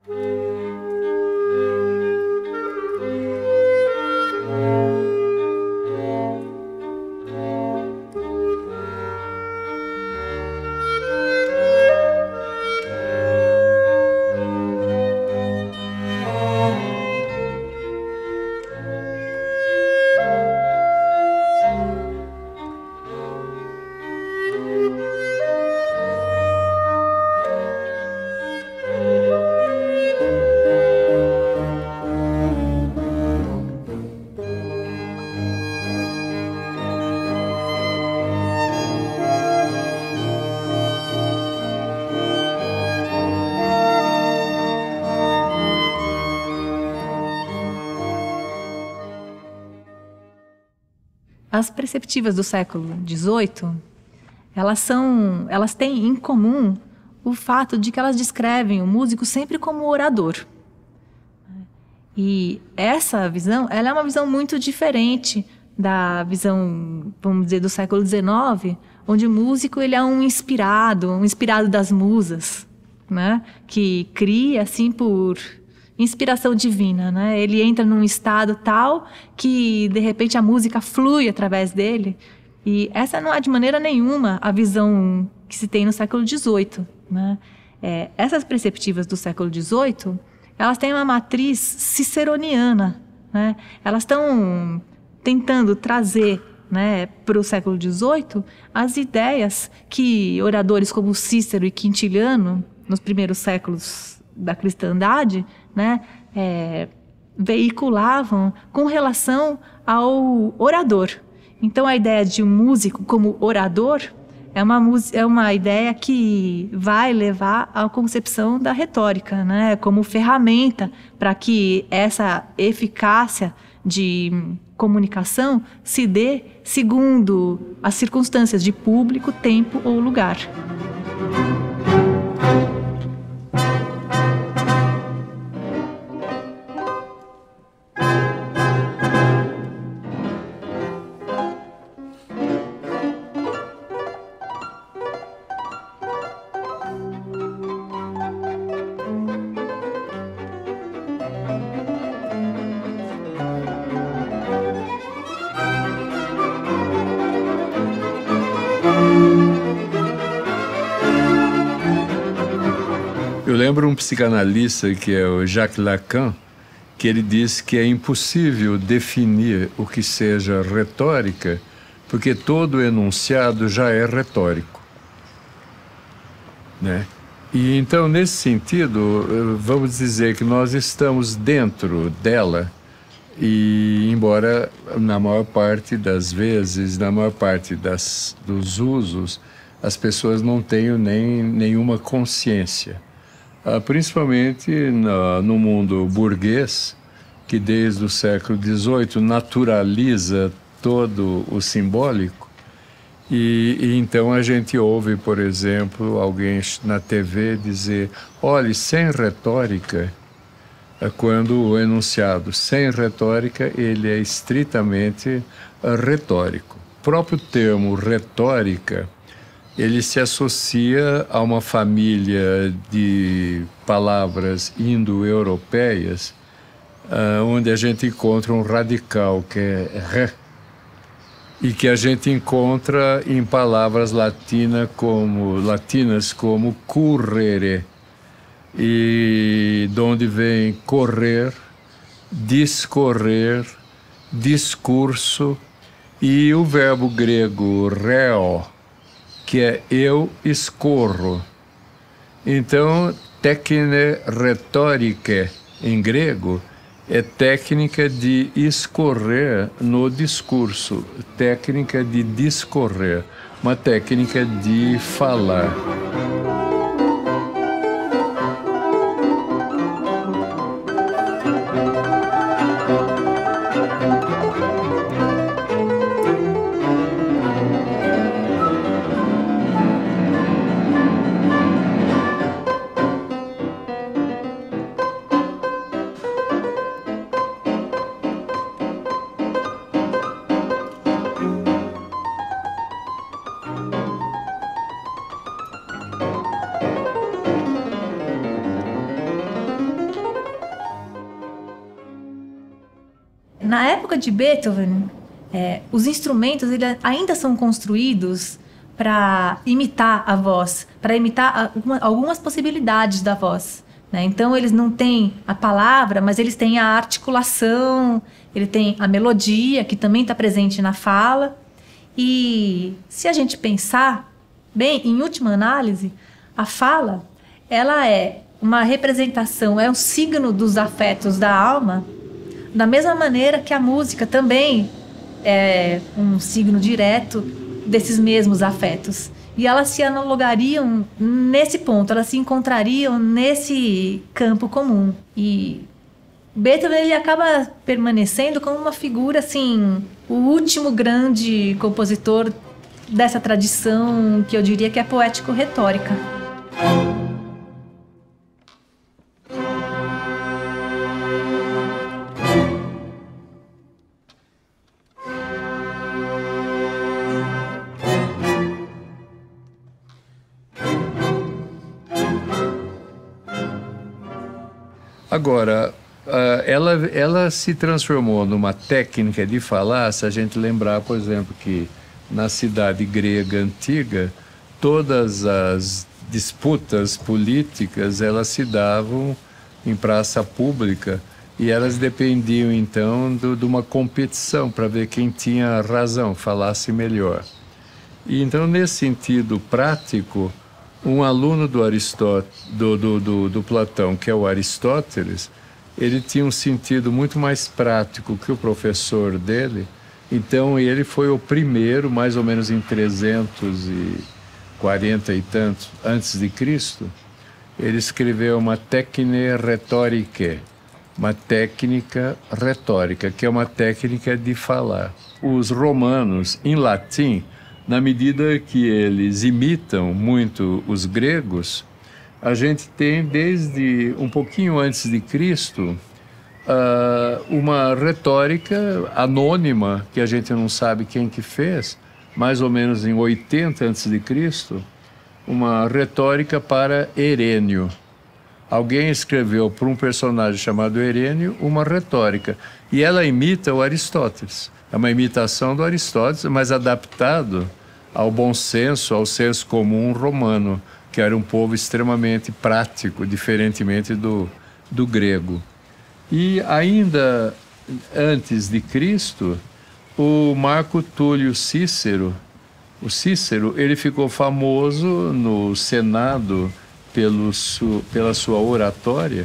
As perceptivas do século XVIII, elas têm em comum o fato de que elas descrevem o músico sempre como orador. E essa visão, ela é uma visão muito diferente da visão, vamos dizer, do século XIX, onde o músico ele é um inspirado das musas, né? Que cria assim por inspiração divina, né? Ele entra num estado tal que, de repente, a música flui através dele. E essa não é, de maneira nenhuma, a visão que se tem no século XVIII, né? Essas perceptivas do século XVIII, elas têm uma matriz ciceroniana, né? Elas estão tentando trazer, né, para o século XVIII as ideias que oradores como Cícero e Quintiliano, nos primeiros séculos da cristandade, né, veiculavam com relação ao orador. Então, a ideia de um músico como orador é uma ideia que vai levar à concepção da retórica, né, como ferramenta para que essa eficácia de comunicação se dê segundo as circunstâncias de público, tempo ou lugar. Eu lembro um psicanalista, que é o Jacques Lacan, que ele diz que é impossível definir o que seja retórica, porque todo enunciado já é retórico, né? E então, nesse sentido, vamos dizer que nós estamos dentro dela, e embora na maior parte das vezes, na maior parte dos usos, as pessoas não tenham nenhuma consciência. Principalmente no mundo burguês, que desde o século XVIII naturaliza todo o simbólico. E então a gente ouve, por exemplo, alguém na TV dizer: olhe, sem retórica, quando o enunciado sem retórica, ele é estritamente retórico. O próprio termo retórica, ele se associa a uma família de palavras indo-europeias, onde a gente encontra um radical, que é re, e que a gente encontra em palavras latinas como currere, e de onde vem correr, discorrer, discurso, e o verbo grego reo, que é eu escorro. Então, técnica retórica em grego é técnica de escorrer no discurso, técnica de discorrer, uma técnica de falar. época de Beethoven, os instrumentos ainda são construídos para imitar a voz, para imitar algumas possibilidades da voz, né? Então, eles não têm a palavra, mas eles têm a articulação, ele tem a melodia, que também está presente na fala. E se a gente pensar bem, em última análise, a fala, ela é uma representação, é um signo dos afetos da alma, da mesma maneira que a música também é um signo direto desses mesmos afetos. E elas se analogariam nesse ponto, elas se encontrariam nesse campo comum. E Beethoven, ele acaba permanecendo como uma figura, assim, o último grande compositor dessa tradição que eu diria que é poético-retórica. Agora, ela se transformou numa técnica de falar, se a gente lembrar, por exemplo, que na cidade grega antiga, todas as disputas políticas, elas se davam em praça pública e elas dependiam, então, de uma competição para ver quem tinha razão, falasse melhor. E, então, nesse sentido prático, um aluno do Platão, que é o Aristóteles, ele tinha um sentido muito mais prático que o professor dele. Então, ele foi o primeiro, mais ou menos em 340 e tantos antes de Cristo, ele escreveu uma Techne Rhetoricae, uma técnica retórica, que é uma técnica de falar. Os romanos, em latim, na medida que eles imitam muito os gregos, a gente tem desde um pouquinho antes de Cristo uma retórica anônima, que a gente não sabe quem que fez, mais ou menos em 80 antes de Cristo, uma retórica para Herênio. Alguém escreveu para um personagem chamado Herênio uma retórica, e ela imita o Aristóteles. É uma imitação do Aristóteles, mas adaptado ao bom senso, ao senso comum romano, que era um povo extremamente prático, diferentemente do grego. E ainda antes de Cristo, o Marco Túlio Cícero, ele ficou famoso no Senado pela sua oratória,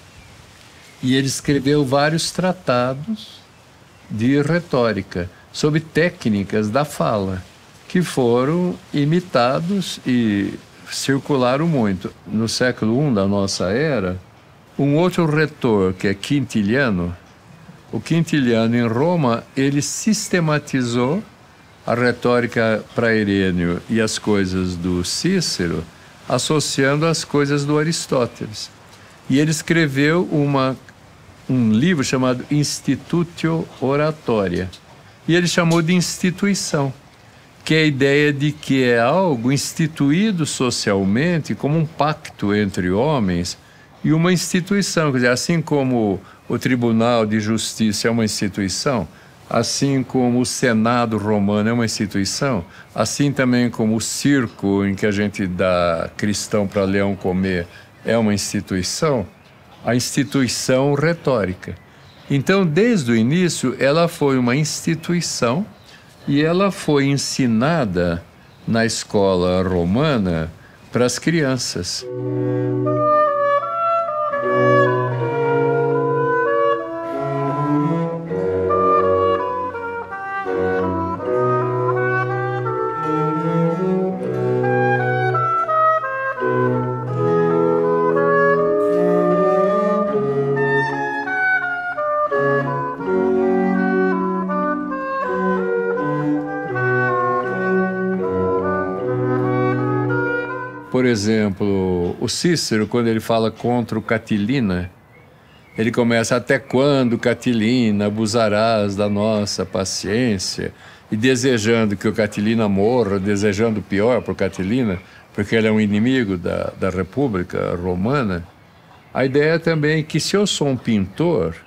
e ele escreveu vários tratados de retórica sobre técnicas da fala, que foram imitados e circularam muito. No século I da nossa era, um outro retor, que é Quintiliano, o Quintiliano em Roma, ele sistematizou a retórica para Herênio e as coisas do Cícero, associando as coisas do Aristóteles. E ele escreveu um livro chamado Institutio Oratoria, e ele chamou de instituição, que é a ideia de que é algo instituído socialmente como um pacto entre homens e uma instituição. Quer dizer, assim como o Tribunal de Justiça é uma instituição, assim como o Senado romano é uma instituição, assim também como o circo em que a gente dá cristão para leão comer é uma instituição, a instituição retórica. Então, desde o início, ela foi uma instituição e ela foi ensinada na escola romana para as crianças. Por exemplo, o Cícero, quando ele fala contra o Catilina, ele começa: até quando, Catilina, abusarás da nossa paciência? E desejando que o Catilina morra, desejando o pior para o Catilina, porque ele é um inimigo da República Romana. A ideia também é que, se eu sou um pintor,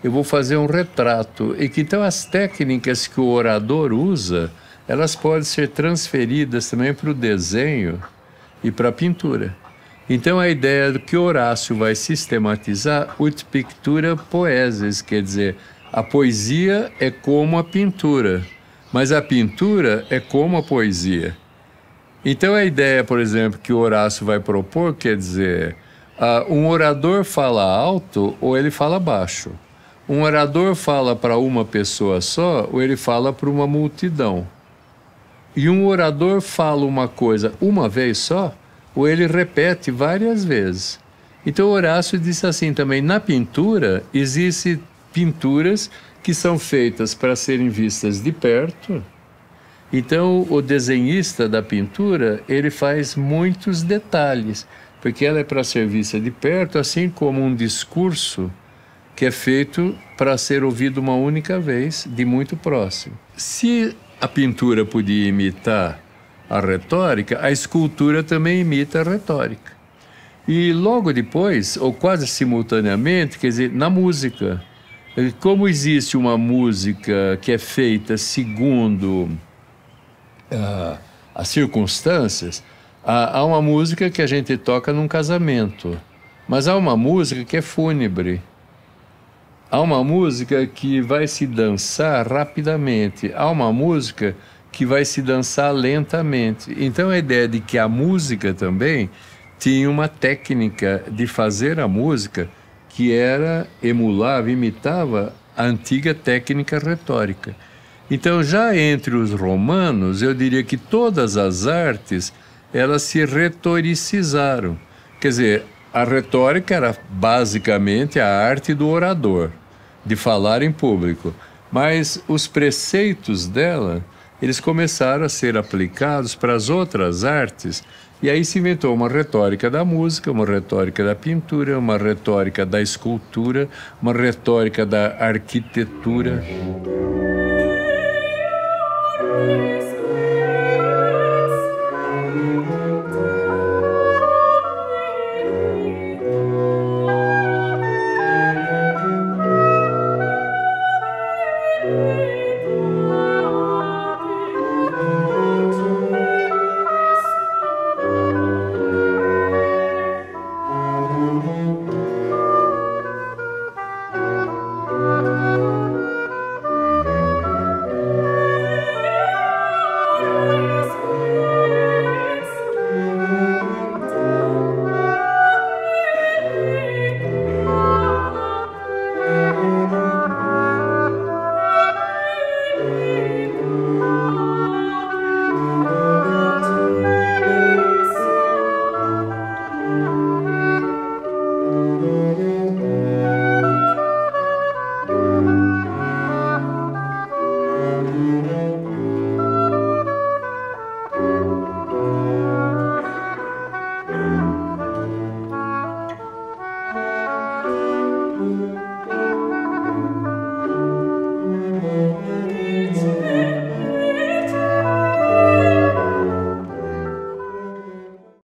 eu vou fazer um retrato. E que então as técnicas que o orador usa, elas podem ser transferidas também para o desenho e para a pintura. Então a ideia do que Horácio vai sistematizar, ut pictura poesis, quer dizer, a poesia é como a pintura, mas a pintura é como a poesia. Então a ideia, por exemplo, que o Horácio vai propor, quer dizer, um orador fala alto ou ele fala baixo. Um orador fala para uma pessoa só ou ele fala para uma multidão. E um orador fala uma coisa uma vez só ou ele repete várias vezes. Então Horácio disse assim também, na pintura, existem pinturas que são feitas para serem vistas de perto. Então o desenhista da pintura, ele faz muitos detalhes, porque ela é para ser vista de perto, assim como um discurso que é feito para ser ouvido uma única vez, de muito próximo. Se a pintura podia imitar a retórica, a escultura também imita a retórica. E logo depois, ou quase simultaneamente, quer dizer, na música, como existe uma música que é feita segundo as circunstâncias, há uma música que a gente toca num casamento, mas há uma música que é fúnebre. Há uma música que vai se dançar rapidamente, há uma música que vai se dançar lentamente. Então a ideia de que a música também tinha uma técnica de fazer a música que emulava, imitava a antiga técnica retórica. Então já entre os romanos, eu diria que todas as artes, elas se retoricizaram. Quer dizer, a retórica era basicamente a arte do orador, de falar em público, mas os preceitos dela, eles começaram a ser aplicados para as outras artes, e aí se inventou uma retórica da música, uma retórica da pintura, uma retórica da escultura, uma retórica da arquitetura.